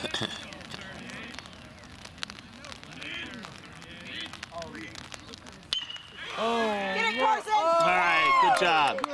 Oh, Get it, Carson! all right, good job.